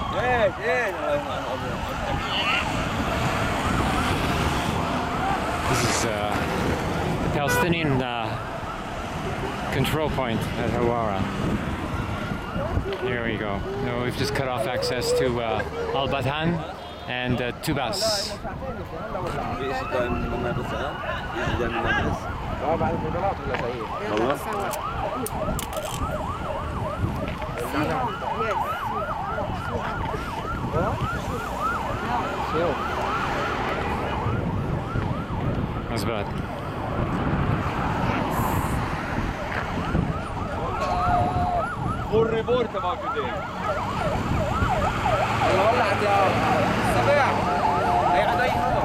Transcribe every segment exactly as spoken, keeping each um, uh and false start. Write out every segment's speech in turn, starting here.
This is uh, the Palestinian uh, control point at Hawara. Here we go. No, we've just cut off access to uh, Al Bathan and uh, Tubas. مزبوط. فور ريبورت موجودين. والله عندي سبع. هي عندي هذا.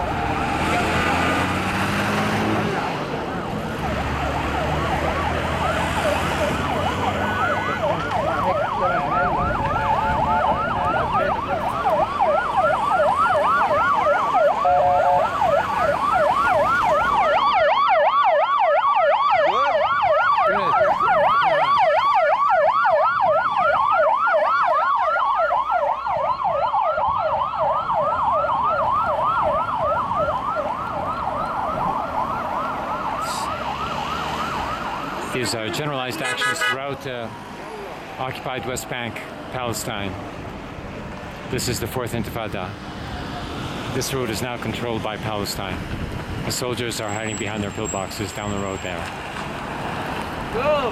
These are generalized actions throughout the occupied West Bank, Palestine. This is the fourth Intifada. This road is now controlled by Palestine. The soldiers are hiding behind their pillboxes down the road there. Go!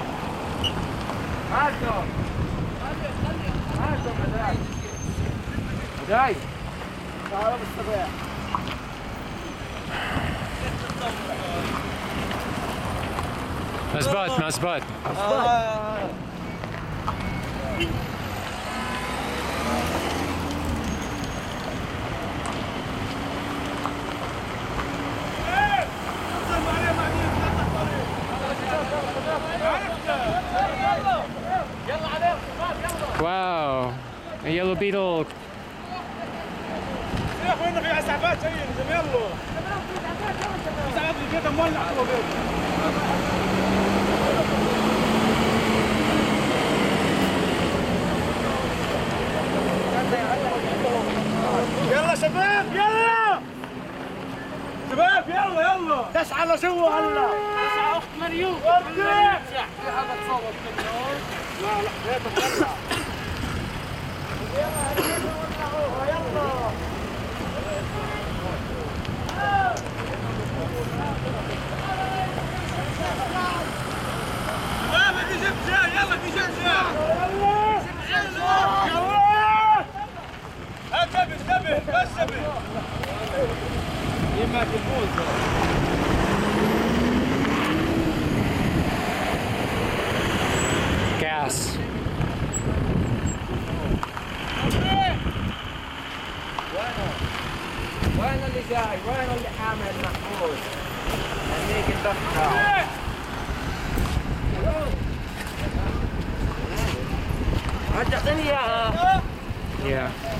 مزبوط مزبوط. Wow, a yellow beetle. يلا شباب يلا شباب يلا يلا تسعى لجوا هلا تسعى اخت مريوم في حدا تصور مليون لا لا لا تطلع يلا يلا شباب بدي جبجة يلا بدي جبجة يلا يلا انتبه انتبه بس انتبه يما تفوز Gas. وين اللي جاي؟ وين اللي حامل محفوظ؟ هنيك الدفع رجعتني اياها Yeah.